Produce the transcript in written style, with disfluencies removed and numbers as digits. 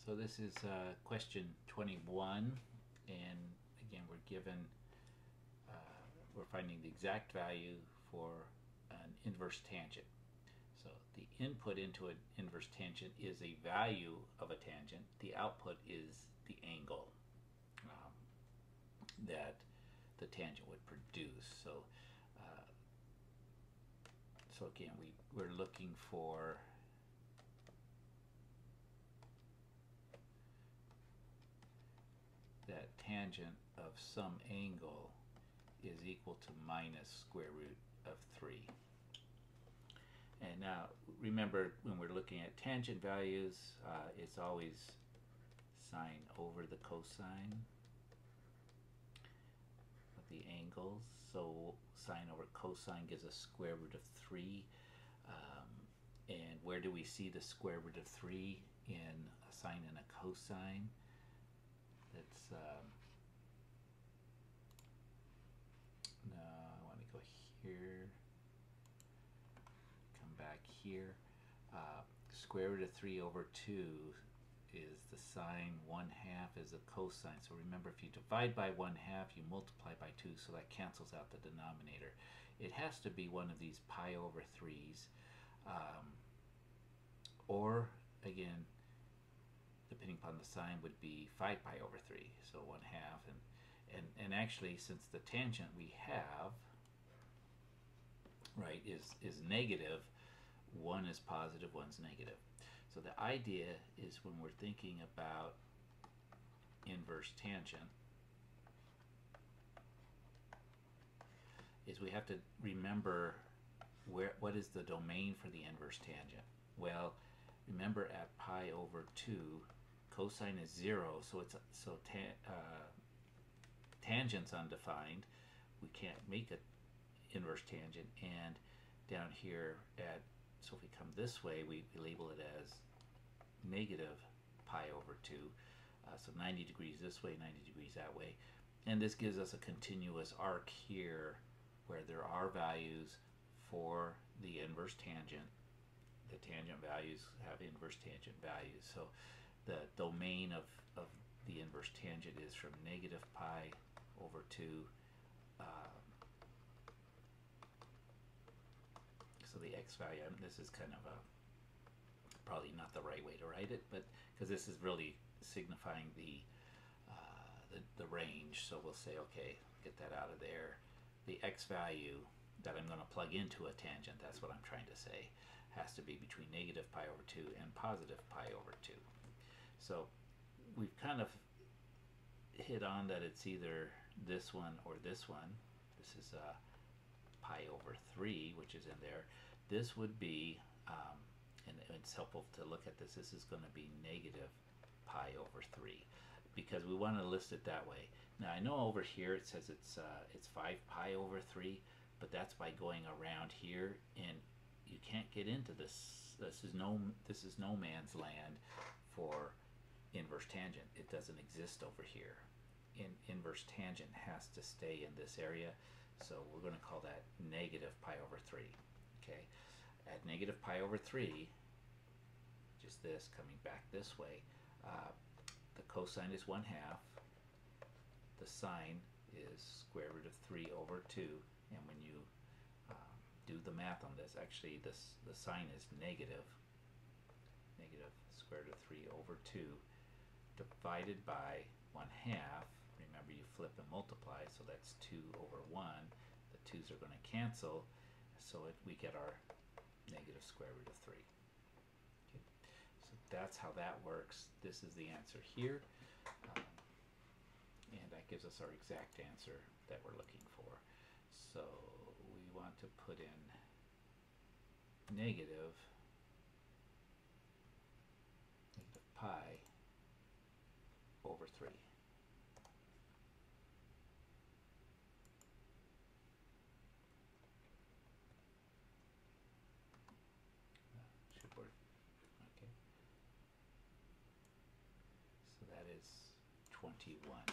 So this is question 21, and again we're finding the exact value for an inverse tangent. So the input into an inverse tangent is a value of a tangent. The output is the angle that the tangent would produce. So again, we're looking for that tangent of some angle is equal to minus square root of 3. And now remember, when we're looking at tangent values, it's always sine over the cosine of the angles. So sine over cosine gives us square root of 3. And where do we see the square root of 3 in a sine and a cosine? That's no, I want to go here, come back here. Square root of 3 over 2 is the sine, 1/2 is the cosine. So remember, if you divide by 1/2, you multiply by 2, so that cancels out the denominator. It has to be one of these pi over 3's, or again, depending upon the sign, would be 5 pi over 3, so 1/2. And actually, since the tangent we have, right, is negative, one is positive, one's negative. So the idea is, when we're thinking about inverse tangent, is we have to remember what is the domain for the inverse tangent. Well, remember, at pi over 2, cosine is 0, so tangent's undefined. We can't make an inverse tangent. And down here so if we come this way, we label it as negative pi over 2. So 90 degrees this way, 90 degrees that way. And this gives us a continuous arc here where there are values for the inverse tangent. The tangent values have inverse tangent values. So the domain of the inverse tangent is from negative pi over 2. So the x value, this is kind of probably not the right way to write it, but because this is really signifying the range. So we'll say, okay, get that out of there. The x value that I'm going to plug into a tangent, that's what I'm trying to say, has to be between negative pi over 2 and positive pi over 2. So we've kind of hit on that it's either this one or this one. This is pi over 3, which is in there. This would be, and it's helpful to look at this, this is going to be negative pi over 3, because we want to list it that way. Now I know over here it says it's 5 pi over 3, but that's by going around here, and you can't get into this. This is no man's land for inverse tangent. It doesn't exist over here. Inverse tangent has to stay in this area, so we're going to call that negative pi over 3. Okay, at negative pi over 3, just this coming back this way, the cosine is 1/2. The sine is square root of 3 over 2, and when you do the math on this, actually the sine is negative square root of 3 over 2 divided by 1/2. Remember, you flip and multiply, so that's 2 over 1. The 2's are going to cancel, so we get our negative square root of 3. Okay. So that's how that works. This is the answer here, and that gives us our exact answer that we're looking for. So we want to put in negative pi over 3. Should work. Okay. So that is 21.